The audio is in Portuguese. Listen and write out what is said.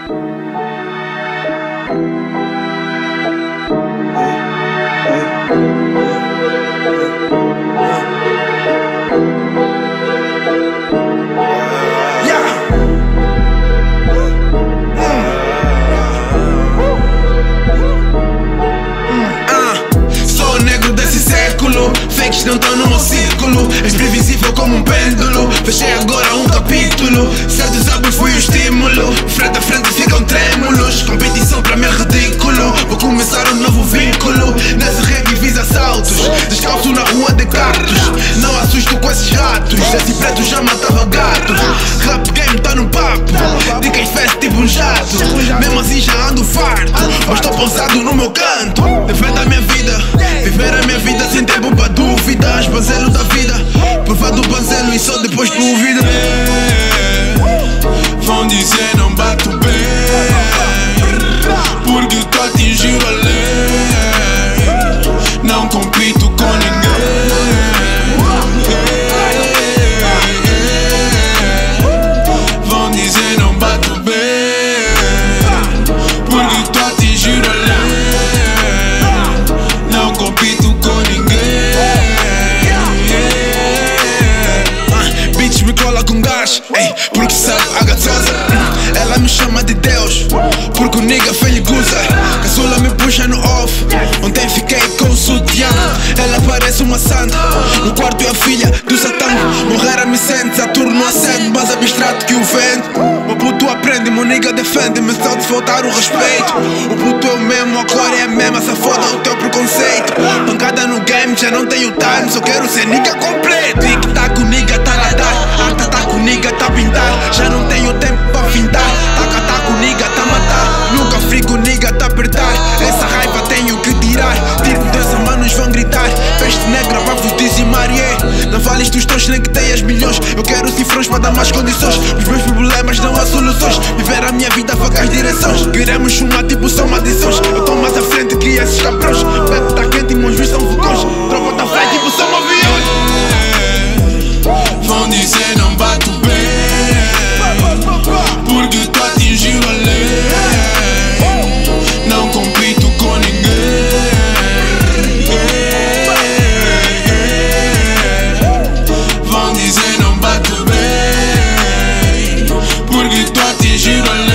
Fakes não estão no meu círculo. És previsível como um pêndulo. Fechei agora um capítulo. Certos álbuns foi o estímulo. Frente a frente ficam trêmulos. Competição para mim é ridículo. Vou começar um novo vínculo. Nessa rave fiz assaltos. Descalço na rua de cactos. Não assusto com esses ratos. Esse preto já matava gatos. Rap game tá no papo. De quem fez tipo um jato. Mesmo assim já ando farto. Mas estou pousado no meu canto. Defenda a minha vida. Viver a minha vida sem tempo para dúvidas. Banzelo da vida. Provar do banzelo e só depois pro ouvido. Vão dizer não bato bem, porque tu atingiu a lei. Não compito com ninguém. Vão dizer não bato bem, porque tu atingiu a lei. Não compito com ninguém. Bitch me cola com gás, porque sabe agaçosa. Ela me chama de Deus, porque o nigga felicusa. Caçula me puxa no off. Ontem fiquei com o sutiã. Ela parece uma santa. No quarto é a filha do Satã. Morrer me sente, Saturno acende, mais abstrato que o vento. O puto aprende, meu nigga defende-me só de faltar o respeito. O puto é o mesmo, a cor é a mesma, só foda o teu preconceito. Pancada no game, já não tenho time, só quero ser nigga completo. Tic-tac, o nigga tá a dar. Ata-tac, o nigga tá a pintar. Já não tenho tempo pra fintar. Taca-tac, o nigga tá a matar. Nunca frigo, o nigga tá a apertar. Essa raiva tenho que tirar. Tiro dessa manos vão gritar. Peste negra vai vos dizimar, yeah. Não vales dos tons nem que tenhas milhões. Eu quero cifrões para dar mais condições. Os meus problemas não há soluções. Viver a minha vida vagas direções. Queremos fumar tipo são maldições. Eu tô mais à frente que esses cabrões. Beto tá quente e meus juízes são vulcões. Tropa tá frente tipo são aviões. Vão dizer não bato bem, porque tu atingiu a lei. Não compito com ninguém. Vão dizer não bato bem, porque tu atingiu a lei.